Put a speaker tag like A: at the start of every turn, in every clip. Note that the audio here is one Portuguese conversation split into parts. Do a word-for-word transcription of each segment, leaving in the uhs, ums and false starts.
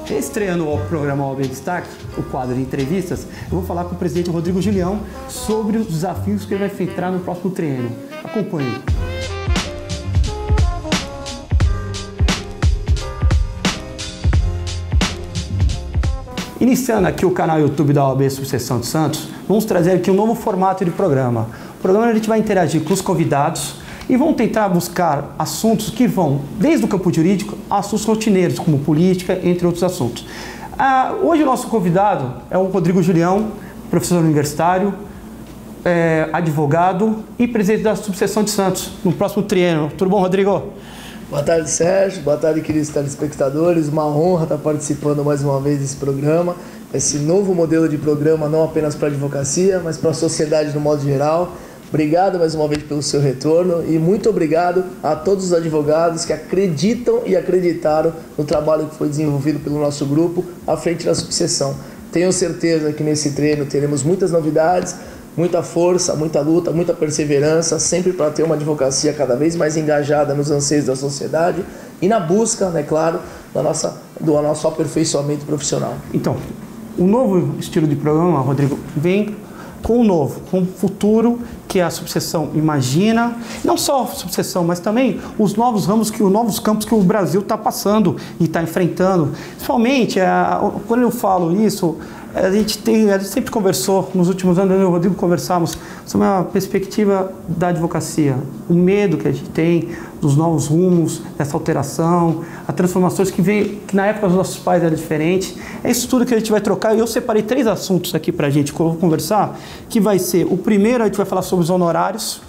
A: Estreando o programa O A B Destaque, o quadro de entrevistas, eu vou falar com o presidente Rodrigo Julião sobre os desafios que ele vai enfrentar no próximo triênio. Acompanhe. Iniciando aqui o canal YouTube da O A B Subseção de Santos, vamos trazer aqui um novo formato de programa. O programa a gente vai interagir com os convidados e vão tentar buscar assuntos que vão desde o campo jurídico a assuntos rotineiros, como política, entre outros assuntos. Ah, hoje o nosso convidado é o Rodrigo Julião, professor universitário, é, advogado e presidente da Subseção de Santos, no próximo triênio. Tudo bom, Rodrigo?
B: Boa tarde, Sérgio. Boa tarde, queridos telespectadores. Uma honra estar participando mais uma vez desse programa. Esse novo modelo de programa não apenas para a advocacia, mas para a sociedade no modo geral. Obrigado mais uma vez pelo seu retorno e muito obrigado a todos os advogados que acreditam e acreditaram no trabalho que foi desenvolvido pelo nosso grupo à frente da subseção. Tenho certeza que nesse treino teremos muitas novidades, muita força, muita luta, muita perseverança, sempre para ter uma advocacia cada vez mais engajada nos anseios da sociedade e na busca, né, claro, da nossa, do nosso aperfeiçoamento profissional.
A: Então, o novo estilo de programa, Rodrigo, vem com o novo, com o futuro que a subseção imagina, não só a subseção, mas também os novos ramos, que os novos campos que o Brasil está passando e está enfrentando. Principalmente, a, quando eu falo isso, a gente, tem, a gente sempre conversou, nos últimos anos, eu e o Rodrigo conversamos sobre a perspectiva da advocacia, o medo que a gente tem dos novos rumos, dessa alteração, as transformações que vem, que na época dos nossos pais era diferente. É isso tudo que a gente vai trocar e eu separei três assuntos aqui para a gente conversar, que vai ser, o primeiro a gente vai falar sobre os honorários,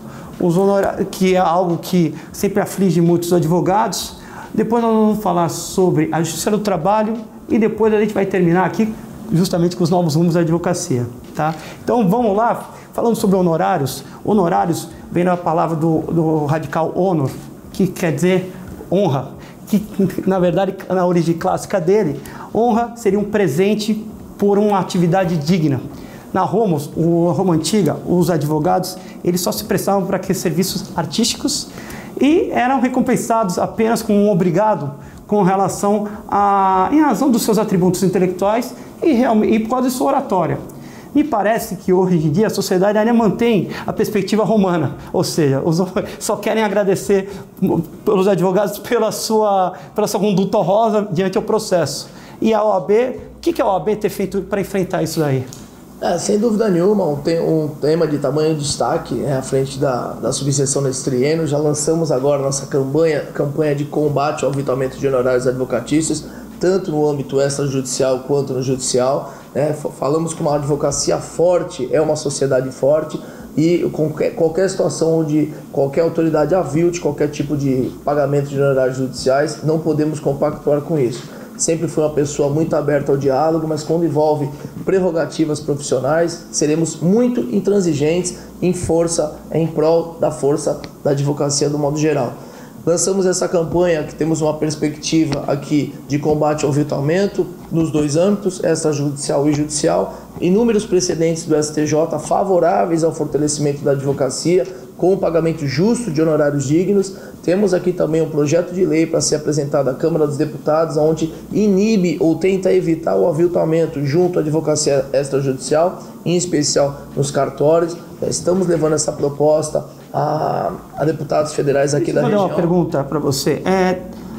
A: os honorários, que é algo que sempre aflige muitos advogados. Depois nós vamos falar sobre a justiça do trabalho e depois a gente vai terminar aqui justamente com os novos rumos da advocacia, tá? Então vamos lá, falando sobre honorários. Honorários vem da palavra do, do radical honor, que quer dizer honra, que na verdade na origem clássica dele, honra seria um presente por uma atividade digna. Na Roma, o Roma antiga, os advogados, eles só se prestavam para aqueles serviços artísticos e eram recompensados apenas como um obrigado com relação a, em razão dos seus atributos intelectuais e, realmente, e por causa de sua oratória. Me parece que hoje em dia a sociedade ainda mantém a perspectiva romana, ou seja, os, só querem agradecer pelos advogados pela sua, pela sua conduta honrosa diante do processo. E a O A B, o que, que a O A B tem feito para enfrentar isso daí?
B: É, sem dúvida nenhuma, um, te um tema de tamanho destaque é, à frente da, da subseção nesse triênio. Já lançamos agora nossa campanha, campanha de combate ao aumento de honorários advocatícios, tanto no âmbito extrajudicial quanto no judicial. Né? Falamos que uma advocacia forte é uma sociedade forte e qualquer, qualquer situação onde qualquer autoridade avilte qualquer tipo de pagamento de honorários judiciais, não podemos compactuar com isso. Sempre fui uma pessoa muito aberta ao diálogo, mas quando envolve prerrogativas profissionais, seremos muito intransigentes em força, em prol da força da advocacia do modo geral. Lançamos essa campanha que temos uma perspectiva aqui de combate ao aviltamento nos dois âmbitos, extrajudicial e judicial, inúmeros precedentes do S T J favoráveis ao fortalecimento da advocacia, com o pagamento justo de honorários dignos. Temos aqui também um projeto de lei para ser apresentado à Câmara dos Deputados, onde inibe ou tenta evitar o aviltamento junto à advocacia extrajudicial, em especial nos cartórios. Estamos levando essa proposta a, a deputados federais aqui da região.
A: Vou dar uma pergunta para você. É,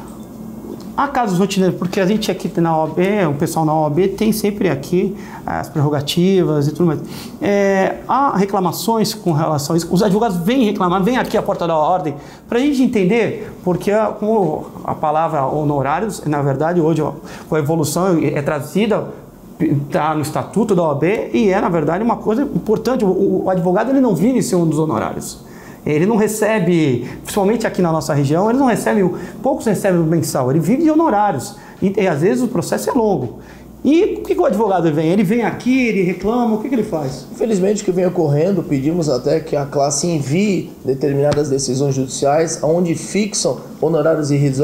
A: há casos rotineiros, porque a gente aqui na O A B, o pessoal na O A B tem sempre aqui as prerrogativas e tudo mais. É, há reclamações com relação a isso. Os advogados vêm reclamar, vêm aqui à porta da ordem, para a gente entender, porque a, como a palavra honorários, na verdade, hoje com a evolução é trazida, está no estatuto da O A B e é, na verdade, uma coisa importante. O, o advogado ele não vive sem um dos honorários. Ele não recebe, principalmente aqui na nossa região, ele não recebe, poucos recebem o mensal, ele vive de honorários. E, e às vezes o processo é longo. E o que, que o advogado vem? Ele vem aqui, ele reclama, o que, que ele faz?
B: Infelizmente, o que vem ocorrendo, pedimos até que a classe envie determinadas decisões judiciais onde fixam honorários irrisórios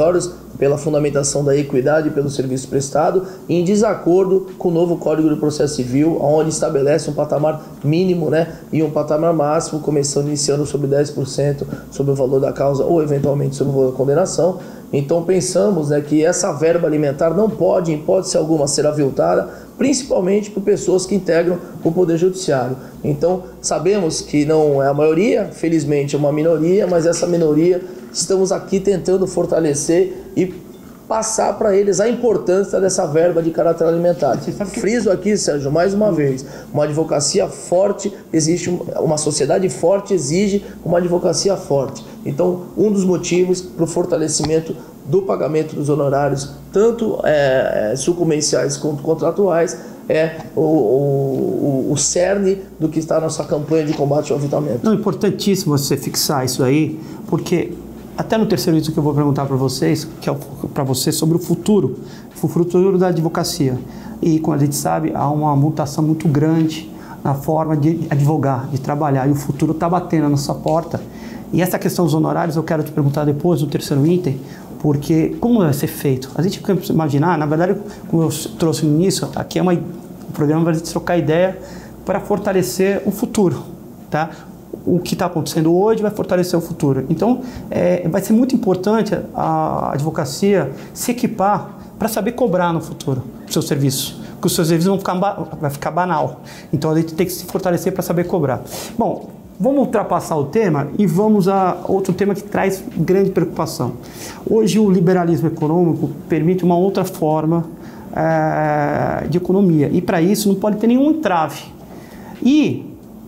B: pela fundamentação da equidade pelo serviço prestado, em desacordo com o novo Código de Processo Civil, onde estabelece um patamar mínimo, né, e um patamar máximo, começando iniciando sobre dez por cento sobre o valor da causa ou eventualmente sobre o valor da condenação. Então pensamos, né, que essa verba alimentar não pode, em hipótese alguma, ser aviltada, principalmente por pessoas que integram o Poder Judiciário. Então sabemos que não é a maioria, felizmente é uma minoria, mas essa minoria estamos aqui tentando fortalecer e passar para eles a importância dessa verba de caráter alimentar. Que... Friso aqui, Sérgio, mais uma hum. vez, uma advocacia forte, existe uma sociedade forte, exige uma advocacia forte. Então, um dos motivos para o fortalecimento do pagamento dos honorários, tanto é, sucumbenciais quanto contratuais, é o, o, o cerne do que está a nossa campanha de combate ao aviltamento.
A: Não, é importantíssimo você fixar isso aí, porque até no terceiro item que eu vou perguntar para vocês, que é para vocês sobre o futuro, o futuro da advocacia. E como a gente sabe, há uma mutação muito grande na forma de advogar, de trabalhar, e o futuro está batendo na nossa porta. E essa questão dos honorários eu quero te perguntar depois, no terceiro item, porque como vai ser feito? A gente precisa imaginar, na verdade, como eu trouxe no início, aqui é uma, o programa vai trocar ideia para fortalecer o futuro, tá? O que está acontecendo hoje vai fortalecer o futuro. Então, é, vai ser muito importante a advocacia se equipar para saber cobrar no futuro o seu serviço, porque os seus serviços vão ficar, vai ficar banal. Então, a gente tem que se fortalecer para saber cobrar. Bom, vamos ultrapassar o tema e vamos a outro tema que traz grande preocupação. Hoje, o liberalismo econômico permite uma outra forma é, de economia, e para isso não pode ter nenhum entrave. E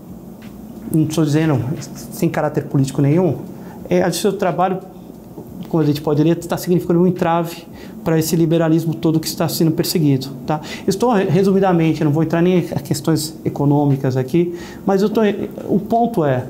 A: não estou dizendo sem caráter político nenhum, é, a justiça do trabalho, como a gente poderia estar significando um entrave para esse liberalismo todo que está sendo perseguido. Tá? Estou, resumidamente, não vou entrar nem em questões econômicas aqui, mas eu tô, o ponto é,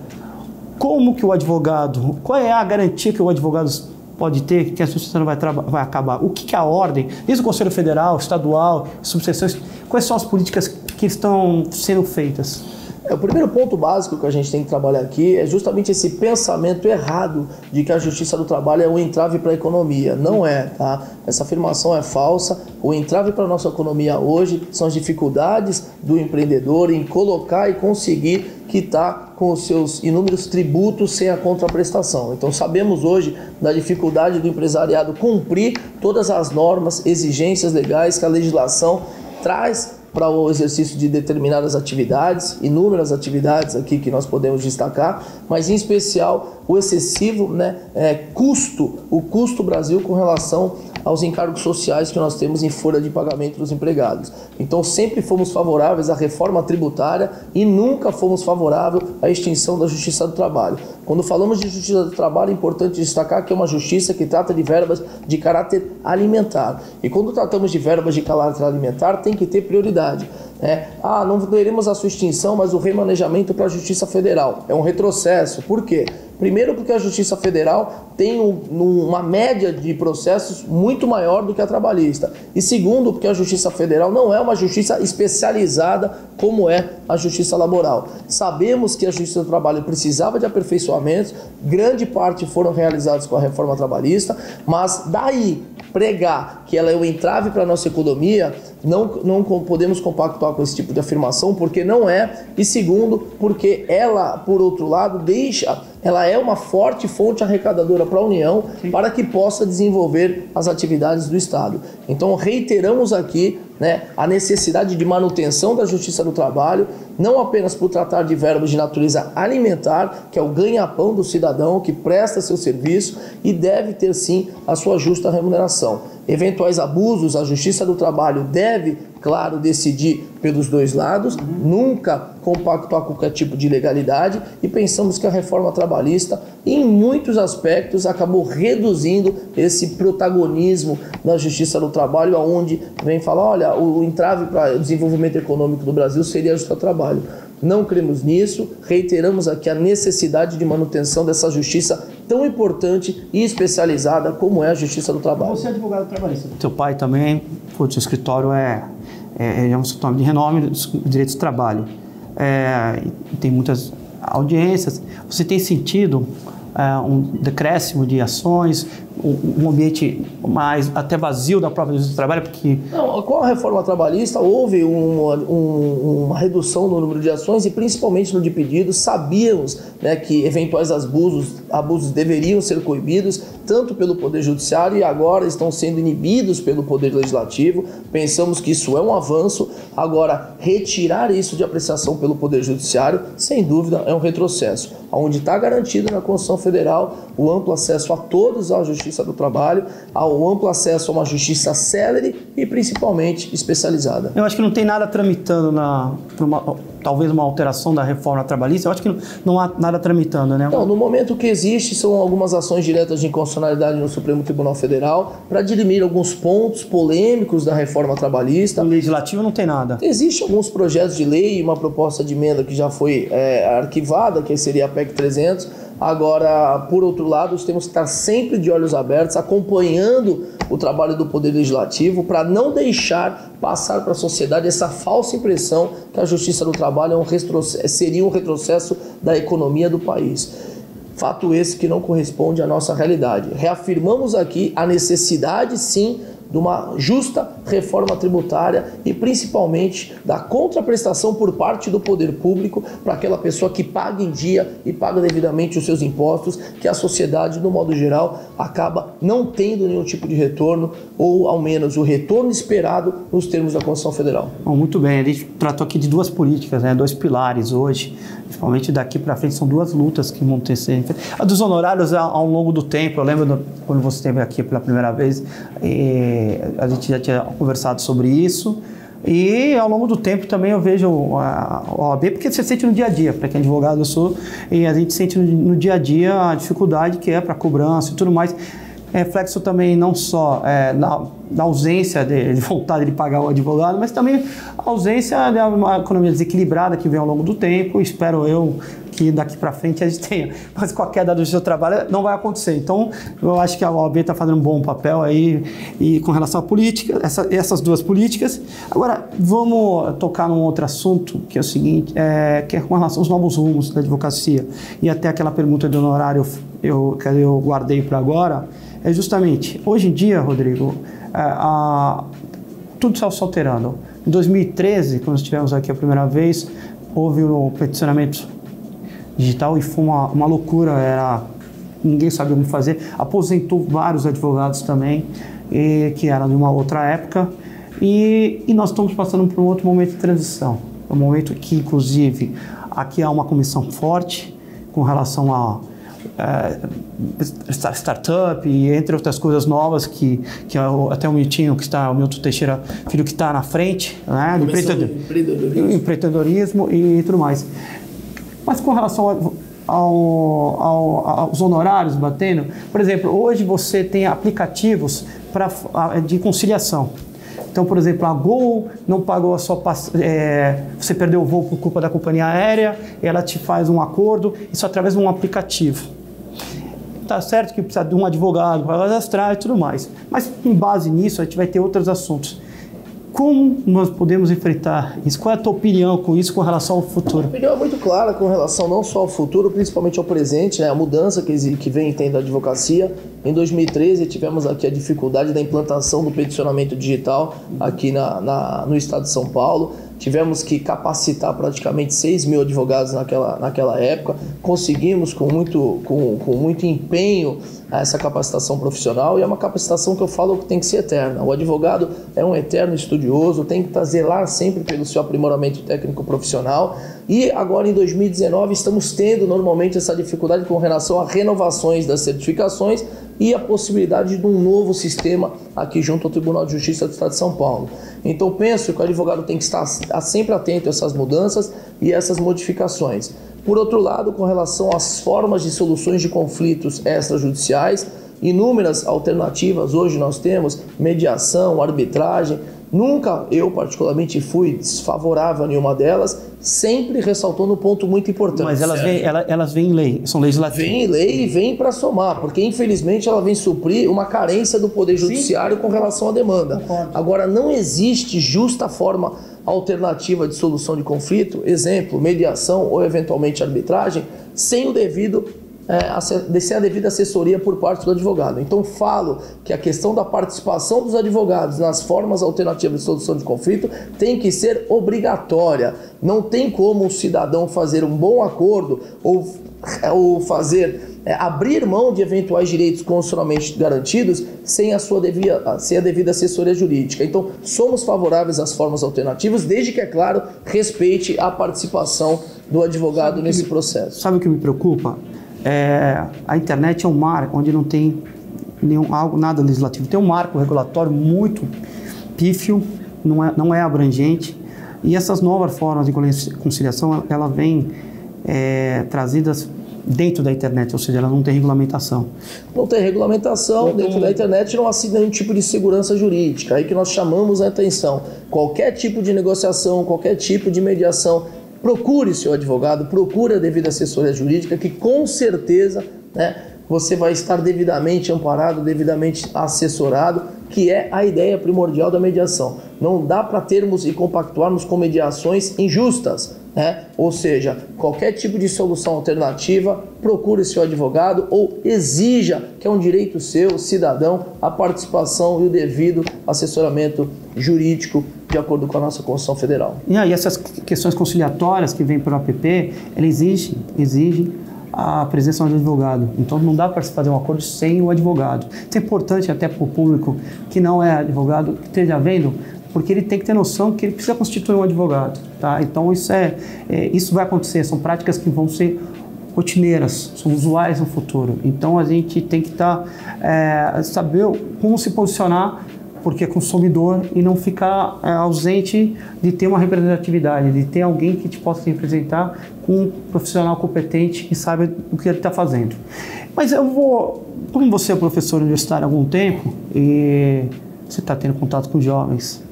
A: como que o advogado, qual é a garantia que o advogado pode ter que a justiça não vai, vai acabar? O que, que é a ordem, desde o Conselho Federal, Estadual, subseções, quais são as políticas que estão sendo feitas?
B: É, o primeiro ponto básico que a gente tem que trabalhar aqui é justamente esse pensamento errado de que a justiça do trabalho é um entrave para a economia. Não é, tá? Essa afirmação é falsa. O entrave para a nossa economia hoje são as dificuldades do empreendedor em colocar e conseguir quitar com os seus inúmeros tributos sem a contraprestação. Então sabemos hoje da dificuldade do empresariado cumprir todas as normas, exigências legais que a legislação traz para o exercício de determinadas atividades, inúmeras atividades aqui que nós podemos destacar, mas em especial o excessivo, né, é, custo, o custo Brasil com relação aos encargos sociais que nós temos em folha de pagamento dos empregados. Então sempre fomos favoráveis à reforma tributária e nunca fomos favoráveis à extinção da Justiça do Trabalho. Quando falamos de Justiça do Trabalho, é importante destacar que é uma justiça que trata de verbas de caráter alimentar. E quando tratamos de verbas de caráter alimentar, tem que ter prioridade. É, ah, não teremos a sua extinção, mas o remanejamento para a Justiça Federal. É um retrocesso. Por quê? Primeiro porque a Justiça Federal tem um, uma média de processos muito maior do que a trabalhista. E segundo, porque a Justiça Federal não é uma justiça especializada como é a Justiça Laboral. Sabemos que a Justiça do Trabalho precisava de aperfeiçoamentos, grande parte foram realizados com a reforma trabalhista, mas daí pregar que ela é um entrave para a nossa economia, não, não podemos compactuar com esse tipo de afirmação, porque não é, e segundo, porque ela, por outro lado, deixa, ela é uma forte fonte arrecadadora para a União, sim, para que possa desenvolver as atividades do Estado. Então reiteramos aqui, né, a necessidade de manutenção da Justiça do Trabalho, não apenas por tratar de verbas de natureza alimentar, que é o ganha-pão do cidadão que presta seu serviço e deve ter sim a sua justa remuneração. Eventuais abusos, a Justiça do Trabalho deve, claro, decidir pelos dois lados, uhum, nunca compactuar com qualquer tipo de ilegalidade, e pensamos que a reforma trabalhista, em muitos aspectos, acabou reduzindo esse protagonismo da Justiça do Trabalho, onde vem falar, olha, o entrave para o desenvolvimento econômico do Brasil seria a Justiça do Trabalho. Não cremos nisso, reiteramos aqui a necessidade de manutenção dessa justiça tão importante e especializada como é a Justiça do Trabalho.
A: Você é advogado trabalhista. Seu pai também, o seu escritório é, é, é um escritório de renome dos direitos do trabalho. É, tem muitas audiências. Você tem sentido é, um decréscimo de ações? um ambiente mais até vazio da própria justiça do trabalho, porque...
B: Não, com a reforma trabalhista houve um, um, uma redução no número de ações e principalmente no de pedidos. Sabíamos, né, que eventuais abusos, abusos deveriam ser coibidos tanto pelo Poder Judiciário e agora estão sendo inibidos pelo Poder Legislativo. Pensamos que isso é um avanço. Agora, retirar isso de apreciação pelo Poder Judiciário, sem dúvida, é um retrocesso. Onde está garantido na Constituição Federal o amplo acesso a todos à Justiça do Trabalho, ao amplo acesso a uma justiça célere e principalmente especializada.
A: Eu acho que não tem nada tramitando na, uma, talvez uma alteração da reforma trabalhista. Eu acho que não, não há nada tramitando, né?
B: Não, no momento que existe são algumas ações diretas de inconstitucionalidade no Supremo Tribunal Federal para dirimir alguns pontos polêmicos da reforma trabalhista.
A: No Legislativo não tem nada.
B: Existem alguns projetos de lei e uma proposta de emenda que já foi é, arquivada, que seria a P E C trezentos. Agora, por outro lado, temos que estar sempre de olhos abertos, acompanhando o trabalho do Poder Legislativo para não deixar passar para a sociedade essa falsa impressão que a Justiça do Trabalho é um retrocesso, seria um retrocesso da economia do país. Fato esse que não corresponde à nossa realidade. Reafirmamos aqui a necessidade, sim, de uma justa reforma tributária e principalmente da contraprestação por parte do poder público para aquela pessoa que paga em dia e paga devidamente os seus impostos, que a sociedade, no modo geral, acaba não tendo nenhum tipo de retorno ou, ao menos, o retorno esperado nos termos da Constituição Federal.
A: Bom, muito bem, a gente tratou aqui de duas políticas, né, dois pilares hoje, principalmente daqui para frente, são duas lutas que vão ter ser. A dos honorários ao longo do tempo, eu lembro do, quando você esteve aqui pela primeira vez, e a gente já tinha conversado sobre isso, e ao longo do tempo também eu vejo a O A B, porque você sente no dia a dia, para quem é advogado eu sou, e a gente sente no dia a dia a dificuldade que é para cobrança e tudo mais. É reflexo também não só é, na, na ausência de, de vontade de pagar o advogado, mas também a ausência de uma economia desequilibrada que vem ao longo do tempo. Espero eu que daqui para frente a gente tenha, mas com a queda do seu trabalho não vai acontecer. Então, eu acho que a O A B está fazendo um bom papel aí e com relação à política, essa, essas duas políticas. Agora, vamos tocar num outro assunto, que é o seguinte, é, que é com relação aos novos rumos da advocacia. E até aquela pergunta de honorário eu, que eu guardei para agora, é justamente, hoje em dia, Rodrigo, a, a, tudo está se alterando. Em dois mil e treze, quando estivemos aqui a primeira vez, houve o peticionamento digital e foi uma, uma loucura, era, ninguém sabia como fazer, aposentou vários advogados também, e, que eram de uma outra época, e, e nós estamos passando por um outro momento de transição, um momento que, inclusive, aqui há uma comissão forte com relação a É, startup e entre outras coisas novas que, que até o Miltinho, que está, o Milton Teixeira Filho, que está na frente, né, do empreendedorismo. empreendedorismo e tudo mais. Mas com relação ao, ao, ao, aos honorários batendo, por exemplo, hoje você tem aplicativos pra, de conciliação. Então, por exemplo, a Gol não pagou a sua... É, você perdeu o voo por culpa da companhia aérea, ela te faz um acordo, isso através de um aplicativo. Tá certo que precisa de um advogado para cadastrar e tudo mais. Mas, com base nisso, a gente vai ter outros assuntos. Como nós podemos enfrentar isso? Qual é a tua opinião com isso, com relação ao futuro?
B: A opinião é muito clara com relação não só ao futuro, principalmente ao presente, né? A mudança que, que vem tendo a advocacia. Em dois mil e treze tivemos aqui a dificuldade da implantação do peticionamento digital aqui na, na, no estado de São Paulo. Tivemos que capacitar praticamente seis mil advogados naquela, naquela época. Conseguimos com muito, com, com muito empenho essa capacitação profissional, e é uma capacitação que eu falo que tem que ser eterna. O advogado é um eterno estudioso, tem que zelar sempre pelo seu aprimoramento técnico profissional, e agora em dois mil e dezenove estamos tendo normalmente essa dificuldade com relação a renovações das certificações e a possibilidade de um novo sistema aqui junto ao Tribunal de Justiça do Estado de São Paulo. Então penso que o advogado tem que estar sempre atento a essas mudanças e essas modificações. Por outro lado, com relação às formas de soluções de conflitos extrajudiciais, inúmeras alternativas hoje nós temos, mediação, arbitragem. Nunca eu particularmente fui desfavorável a nenhuma delas, sempre ressaltando um ponto muito importante.
A: Mas elas vêm, elas, elas vêm em lei, são legislativas.
B: Vêm em lei e vêm para somar, porque infelizmente ela vem suprir uma carência do Poder Judiciário Sim. com relação à demanda. Concordo. Agora, não existe justa forma alternativa de solução de conflito, exemplo, mediação ou eventualmente arbitragem, sem o devido é, sem a devida assessoria por parte do advogado. Então falo que a questão da participação dos advogados nas formas alternativas de solução de conflito tem que ser obrigatória. Não tem como um cidadão fazer um bom acordo ou, ou fazer... É, abrir mão de eventuais direitos constitucionalmente garantidos sem a, sua devia, sem a devida assessoria jurídica. Então, somos favoráveis às formas alternativas, desde que, é claro, respeite a participação do advogado sabe nesse
A: me,
B: processo.
A: Sabe o que me preocupa? É, a internet é um mar onde não tem nenhum, algo, nada legislativo. Tem um marco regulatório muito pífio, não é, não é abrangente, e essas novas formas de conciliação, ela vem é, trazidas dentro da internet, ou seja, ela não tem regulamentação.
B: Não tem regulamentação, não dentro tem... da internet não assina nenhum tipo de segurança jurídica, aí que nós chamamos a atenção. Qualquer tipo de negociação, qualquer tipo de mediação, procure seu advogado, procure a devida assessoria jurídica, que com certeza, né, você vai estar devidamente amparado, devidamente assessorado, que é a ideia primordial da mediação. Não dá para termos e compactuarmos com mediações injustas, né? Ou seja, qualquer tipo de solução alternativa, procure seu advogado ou exija, que é um direito seu, cidadão, a participação e o devido assessoramento jurídico de acordo com a nossa Constituição Federal.
A: E aí essas questões conciliatórias que vêm pelo A P P, ela exige, exige a presença do advogado. Então não dá para se fazer um acordo sem o advogado. Isso é importante até para o público que não é advogado, que esteja vendo, porque ele tem que ter noção que ele precisa constituir um advogado. Tá? Então isso, é, é, isso vai acontecer, são práticas que vão ser rotineiras, são usuais no futuro. Então a gente tem que estar, tá, é, saber como se posicionar, porque é consumidor, e não ficar é, ausente de ter uma representatividade, de ter alguém que te possa representar com um profissional competente que saiba o que ele está fazendo. Mas eu vou, como você é professor universitário há algum tempo e você está tendo contato com jovens,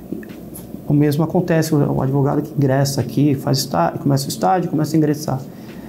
A: o mesmo acontece, o advogado que ingressa aqui, faz estágio, começa o estágio, começa a ingressar.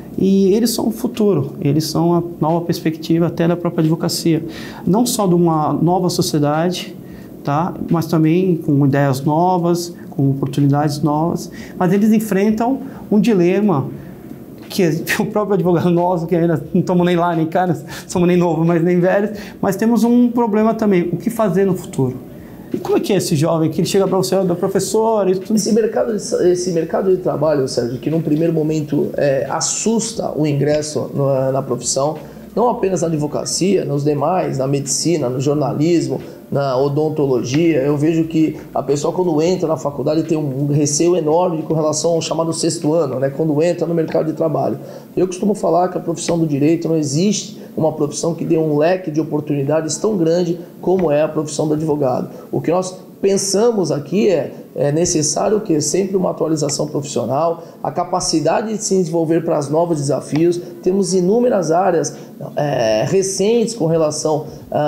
A: E eles são o futuro, eles são a nova perspectiva até da própria advocacia. Não só de uma nova sociedade, tá? Mas também com ideias novas, com oportunidades novas. Mas eles enfrentam um dilema que o próprio advogado nosso, que ainda não estamos nem lá, nem cá, não somos nem novos, mas nem velhos, mas temos um problema também, o que fazer no futuro? E como é que é esse jovem que ele chega para você, da professora e tudo?
B: Esse mercado, de, esse mercado de trabalho, Sérgio, que num primeiro momento é, assusta o ingresso na, na profissão, não apenas na advocacia, nos demais, na medicina, no jornalismo, na odontologia. Eu vejo que a pessoa, quando entra na faculdade, tem um receio enorme com relação ao chamado sexto ano, né? Quando entra no mercado de trabalho. Eu costumo falar que a profissão do direito não existe uma profissão que dê um leque de oportunidades tão grande como é a profissão do advogado. O que nós pensamos aqui é, é necessário que sempre uma atualização profissional, a capacidade de se desenvolver para os novos desafios. Temos inúmeras áreas é, recentes com relação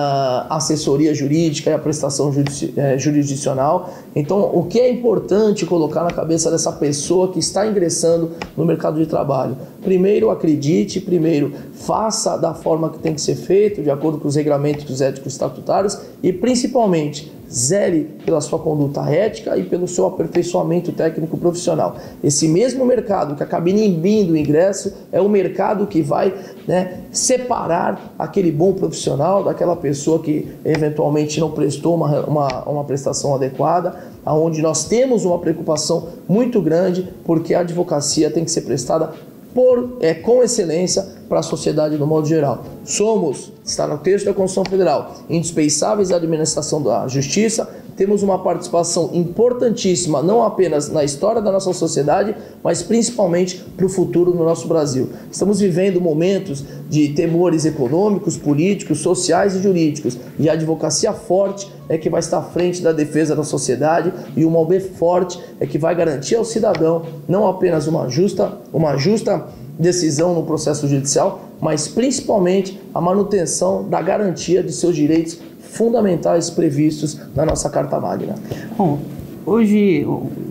B: à assessoria jurídica e à prestação judici é, jurisdicional. Então, o que é importante colocar na cabeça dessa pessoa que está ingressando no mercado de trabalho? Primeiro, acredite, primeiro, faça da forma que tem que ser feito, de acordo com os regramentos éticos estatutários, e principalmente, zele pela sua conduta ética e pelo seu aperfeiçoamento técnico profissional. Esse mesmo mercado que acaba inibindo o ingresso é o mercado que vai, né, separar aquele bom profissional daquela pessoa que eventualmente não prestou uma, uma, uma prestação adequada, onde nós temos uma preocupação muito grande, porque a advocacia tem que ser prestada Por, é, com excelência para a sociedade no modo geral. Somos, está no texto da Constituição Federal, indispensáveis à administração da justiça, temos uma participação importantíssima, não apenas na história da nossa sociedade, mas principalmente para o futuro do nosso Brasil. Estamos vivendo momentos de temores econômicos, políticos, sociais e jurídicos, e a advocacia forte é que vai estar à frente da defesa da sociedade, e uma O B forte é que vai garantir ao cidadão não apenas uma justa, uma justa decisão no processo judicial, mas principalmente a manutenção da garantia de seus direitos fundamentais previstos na nossa Carta Magna.
A: Bom, hoje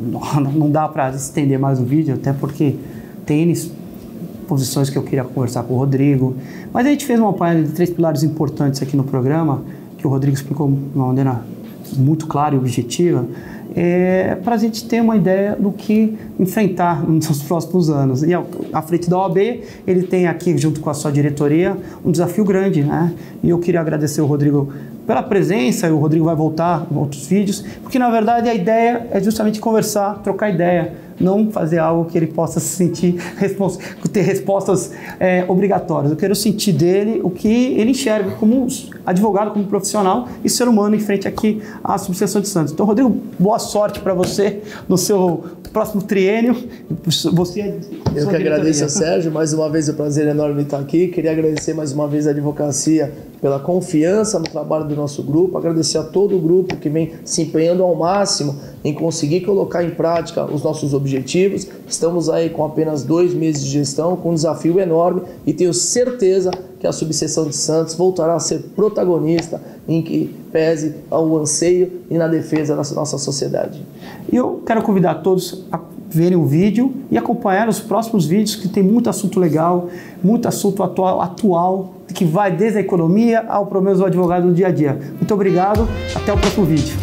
A: não dá para estender mais o vídeo, até porque tem N posições que eu queria conversar com o Rodrigo, mas a gente fez uma página de três pilares importantes aqui no programa, que o Rodrigo explicou de uma maneira muito clara e objetiva, é, para a gente ter uma ideia do que enfrentar nos próximos anos. E à frente da O A B, ele tem aqui, junto com a sua diretoria, um desafio grande, né? E eu queria agradecer o Rodrigo pela presença, e o Rodrigo vai voltar em outros vídeos, porque na verdade a ideia é justamente conversar, trocar ideia, não fazer algo que ele possa se sentir, ter respostas é, obrigatórias. Eu quero sentir dele o que ele enxerga como advogado, como profissional e ser humano em frente aqui à Subseção de Santos. Então, Rodrigo, boa sorte para você no seu próximo triênio. Você é
B: Eu que agradeço, Sérgio. Mais uma vez é um prazer enorme estar aqui. Queria agradecer mais uma vez a advocacia pela confiança no trabalho do nosso grupo, agradecer a todo o grupo que vem se empenhando ao máximo em conseguir colocar em prática os nossos objetivos. Estamos aí com apenas dois meses de gestão, com um desafio enorme, e tenho certeza que a Subseção de Santos voltará a ser protagonista em que pese ao anseio e na defesa da nossa sociedade.
A: E eu quero convidar todos a verem o vídeo e acompanhar os próximos vídeos, que tem muito assunto legal, muito assunto atual, atual que vai desde a economia ao problemas do advogado do dia a dia. Muito obrigado, até o próximo vídeo.